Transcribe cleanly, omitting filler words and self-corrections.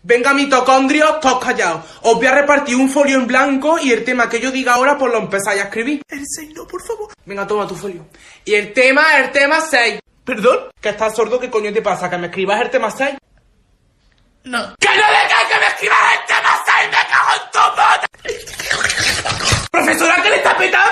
Venga, mitocondrios, todos callados. Os voy a repartir un folio en blanco y el tema que yo diga ahora, pues lo empezáis a escribir. El 6 no, por favor. Venga, toma tu folio. Y el tema 6. ¿Perdón? ¿Que estás sordo? ¿Qué coño te pasa? ¿Que me escribas el tema 6? No. ¡Que no dejas que me escribas el tema 6! ¡Me cago en tu puta! ¡Profesora, que le está petando!